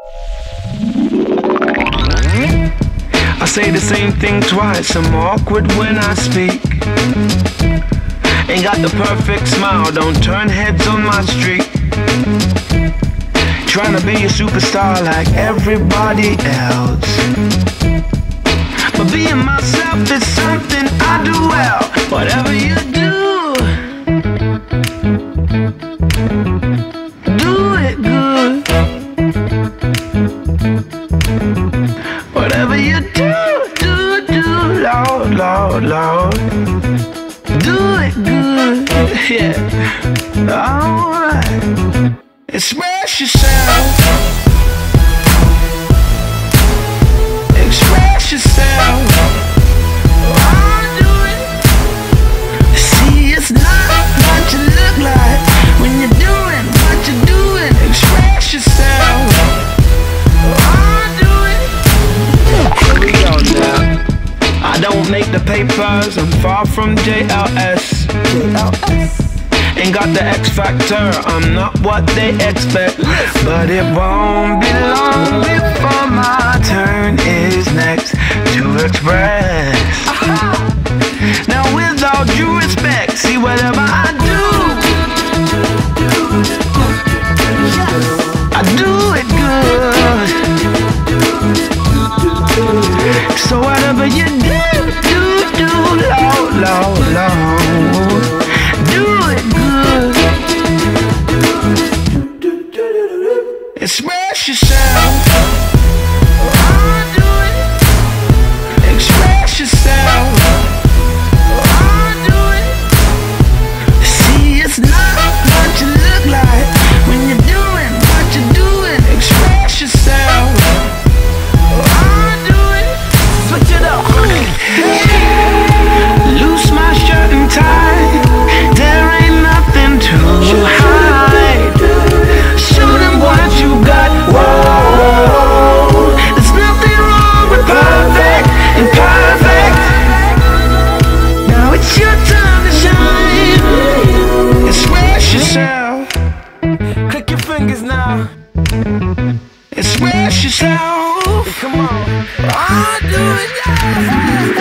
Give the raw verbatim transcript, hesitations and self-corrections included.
I say the same thing twice, I'm awkward when I speak. Ain't got the perfect smile, don't turn heads on my street. Trying to be a superstar like everybody else, but being myself is something I do well. Whatever you do, do it good. Whatever you do, do, do, Lord, Lord, Lord, do it good, yeah, alright. Express yourself, express yourself. I do it. See, it's not what you look like when you're doing what you're doing. Express yourself. I do it. Here we go now. I don't make the papers, I'm far from J L S. J L S. Ain't got the X factor, I'm not what they expect. But it won't be long before my turn is next to express. Now with all due respect, see whatever I do, I do it good. So whatever you do, do, do, low, low, low, do it good. Express yourself. I do it. Express yourself. I do it. See, it's not what you look like when you're doing what you're doing. Express yourself. I do it. Switch it up. Loose my shirt and tie. There ain't nothing to hide. Show them what you got. Whoa, there's nothing wrong with perfect, imperfect. Now it's your time to shine. Express yourself. Click your fingers now. Express yourself. Come on. I do it, yeah.